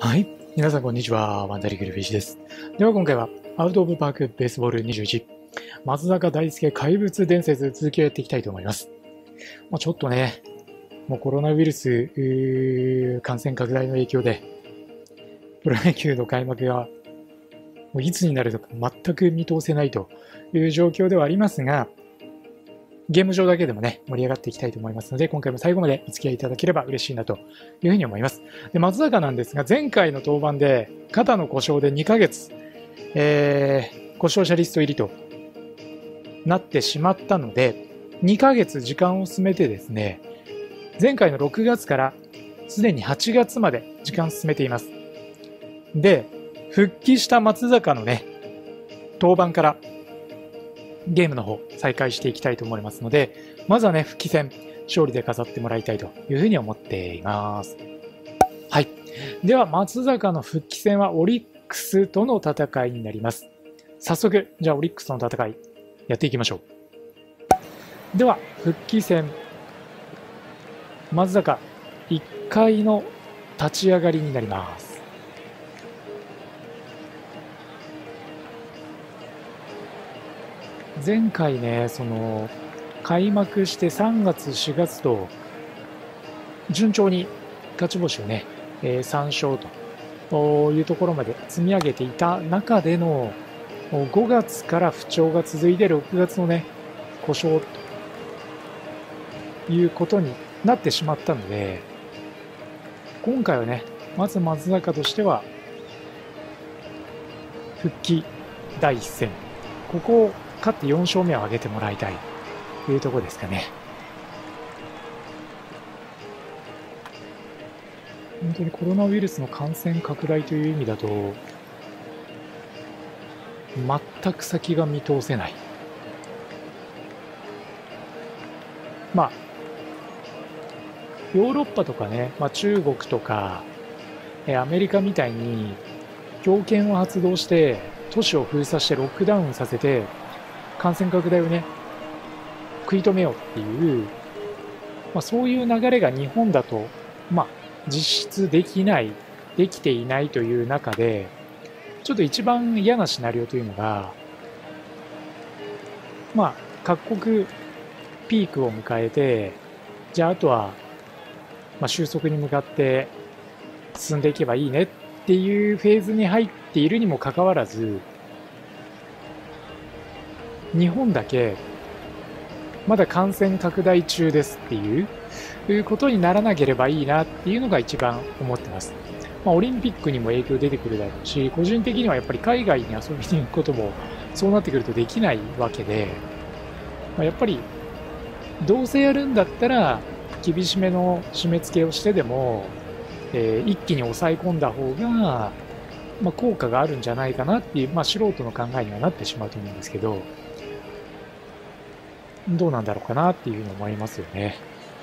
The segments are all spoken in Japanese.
はい。皆さん、こんにちは。ワンダリグルフィッシュです。では、今回は、アウトオブパークベースボール21、松坂大輔怪物伝説、続きをやっていきたいと思います。ちょっとね、もうコロナウイルス感染拡大の影響で、プロ野球の開幕が、もういつになるのか全く見通せないという状況ではありますが、ゲーム上だけでもね、盛り上がっていきたいと思いますので、今回も最後までお付き合いいただければ嬉しいなというふうに思います。で、松坂なんですが、前回の登板で肩の故障で2ヶ月、故障者リスト入りとなってしまったので、2ヶ月時間を進めてですね、前回の6月からすでに8月まで時間を進めています。で、復帰した松坂のね、登板からゲームの方再開していきたいと思いますので、まずはね、復帰戦勝利で飾ってもらいたいというふうに思っています。はい。では、松坂の復帰戦はオリックスとの戦いになります。早速、じゃあオリックスとの戦いやっていきましょう。では、復帰戦、松坂1回の立ち上がりになります。前回ね、開幕して3月、4月と順調に勝ち星をね、3勝というところまで積み上げていた中での5月から不調が続いて6月のね、故障ということになってしまったので、今回はね、まず松坂としては復帰第一戦、ここを勝って4勝目を挙げてもらいたいというところですかね。本当にコロナウイルスの感染拡大という意味だと、全く先が見通せない。ヨーロッパとかね、中国とか、アメリカみたいに強権を発動して都市を封鎖してロックダウンさせて感染拡大をね食い止めようっていう、そういう流れが日本だと、実質できていないという中で、ちょっと一番嫌なシナリオというのが、各国ピークを迎えて、じゃああとは、収束に向かって進んでいけばいいねっていうフェーズに入っているにもかかわらず、日本だけまだ感染拡大中ですっていうことにならなければいいなっていうのが一番思ってます。オリンピックにも影響出てくるだろうし、個人的にはやっぱり海外に遊びに行くこともそうなってくるとできないわけで、やっぱりどうせやるんだったら厳しめの締め付けをしてでも、一気に抑え込んだ方が、効果があるんじゃないかなっていう、素人の考えにはなってしまうと思うんですけど、どうなんだろうかなっていうふうに思いますよね。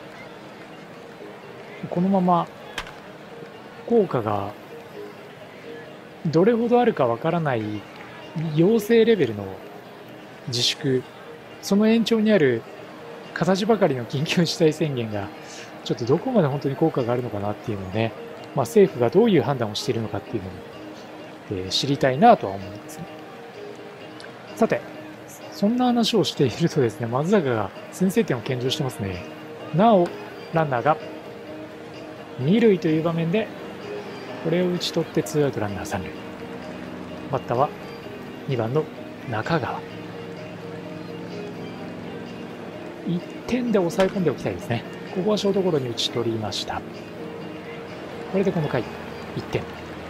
このまま効果がどれほどあるかわからない要請レベルの自粛、その延長にある形ばかりの緊急事態宣言がちょっとどこまで本当に効果があるのかなっていうのをね、政府がどういう判断をしているのかっていうのを知りたいなとは思うんですね。さて、そんな話をしているとですね、松坂が先制点を献上してますね。なお、ランナーが二塁という場面で、これを打ち取ってツーアウトランナー三塁。バッターは2番の中川。1点で抑え込んでおきたいですね。ここはショートゴロに打ち取りました。これでこの回、1点。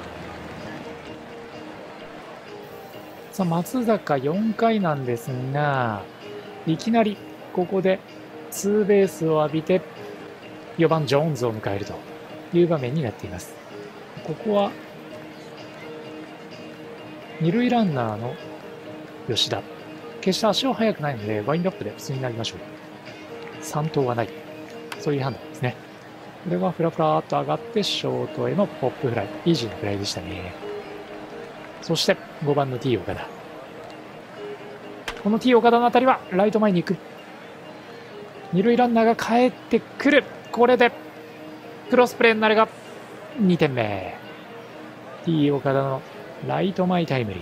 さあ、松坂4回なんですが、いきなりここでツーベースを浴びて、4番ジョーンズを迎えるという場面になっています。ここは、二塁ランナーの吉田。決して足は速くないので、ワインドアップで普通になりましょう。3投はない。そういう判断ですね。これはフラフラーっと上がってショートへのポップフライ。イージーなフライでしたね。そして5番の T 岡田。この T 岡田の当たりはライト前に行く。二塁ランナーが帰ってくる。これでクロスプレーになるが2点目。 T 岡田のライト前タイムリー。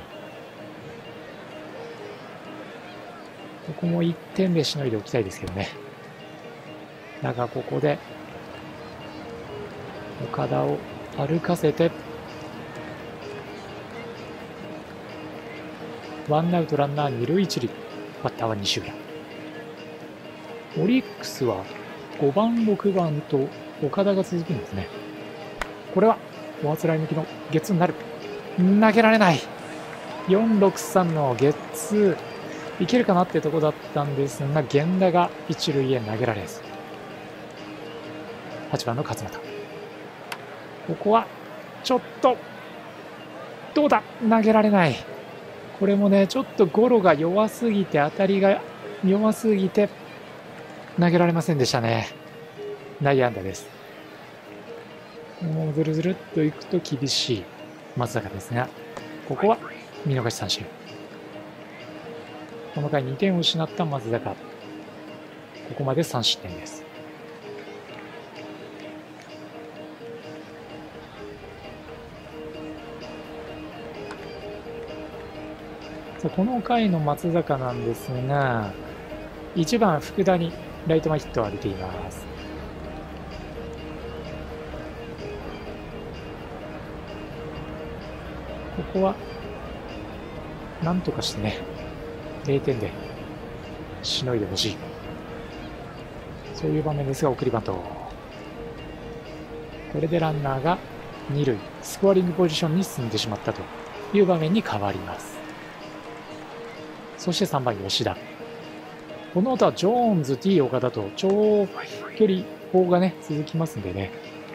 ここも1点でしのいでおきたいですけどね。だがここで岡田を歩かせてワンアウトランナー2塁1塁。バッターは西浦。オリックスは5番6番と岡田が続くんですね。これはおあつらい向きのゲッツーになる。投げられない。463のゲッツーいけるかなってとこだったんですが、源田が一塁へ投げられず。8番の勝俣。ここはちょっとどうだ、投げられない。これもね、ちょっとゴロが弱すぎて、当たりが弱すぎて投げられませんでしたね。内野安打です。もうずるずるっといくと厳しい松坂ですが、ここは見逃し三振。この回2点を失った松坂、ここまで3失点です。さあこの回の松坂なんですが、1番福田にライト前ヒットを浴びています。ここはなんとかしてね、0点でしのいでほしい、そういう場面ですが、送りバント。これでランナーが2塁、スコアリングポジションに進んでしまったという場面に変わります。そして3番吉田。この後はジョーンズ、T 岡田と長距離砲がね続きますんでね、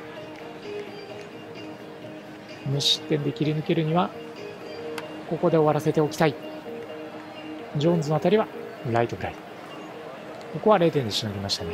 無失点で切り抜けるにはここで終わらせておきたい。ジョーンズの当たりはライトフライ。ここは0点でしのぎましたね。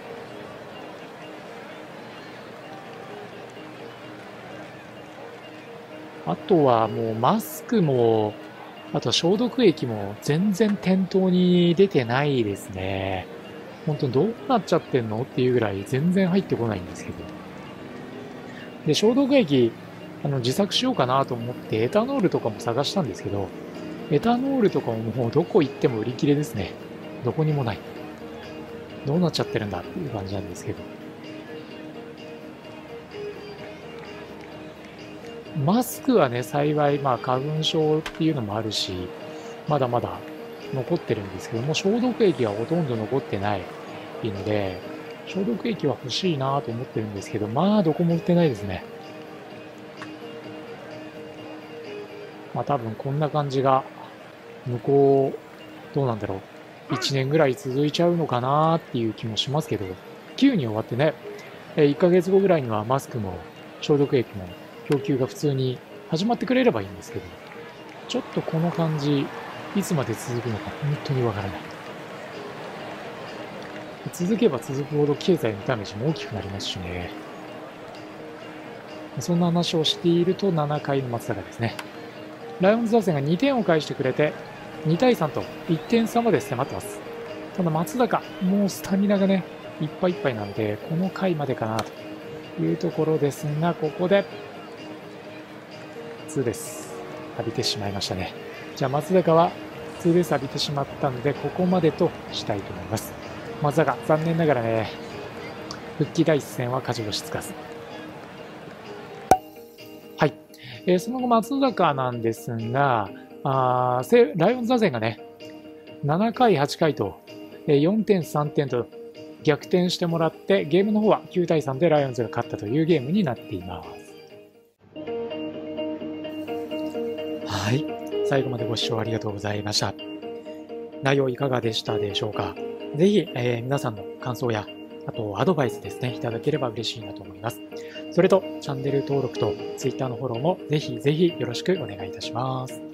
あとはもうマスクも、あと消毒液も全然店頭に出てないですね。本当にどうなっちゃってんのっていうぐらい全然入ってこないんですけど。で、消毒液、自作しようかなと思ってエタノールとかも探したんですけど、エタノールとかももうどこ行っても売り切れですね。どこにもない。どうなっちゃってるんだっていう感じなんですけど。マスクはね、幸い、花粉症っていうのもあるし、まだまだ残ってるんですけども、消毒液はほとんど残ってないので、消毒液は欲しいなと思ってるんですけど、どこも売ってないですね。多分こんな感じが、向こう、どうなんだろう。1年ぐらい続いちゃうのかなっていう気もしますけど、9に終わってね、1ヶ月後ぐらいにはマスクも消毒液も供給が普通に始まってくれればいいんですけど、ちょっとこの感じ、いつまで続くのか本当にわからない。続けば続くほど経済のダメージも大きくなりますしね。そんな話をしていると7回の松坂ですね。ライオンズ打線が2点を返してくれて、2対3と1点差まで迫ってます。ただ松坂、もうスタミナがね、いっぱいいっぱいなんで、この回までかなというところですが、ここで、ツーベース浴びてしまいましたね。じゃあ松坂はツーベース浴びてしまったので、ここまでとしたいと思います。松坂、残念ながらね、復帰第一戦は勝ち星つかず。はい。その後、松坂なんですが、ライオンズ打線がね、7回、8回と、4点、3点と逆転してもらって、ゲームの方は9対3でライオンズが勝ったというゲームになっています。はい。最後までご視聴ありがとうございました。内容いかがでしたでしょうか。ぜひ、皆さんの感想や、あとアドバイスですね、いただければ嬉しいなと思います。それと、チャンネル登録と Twitter のフォローもぜひぜひよろしくお願いいたします。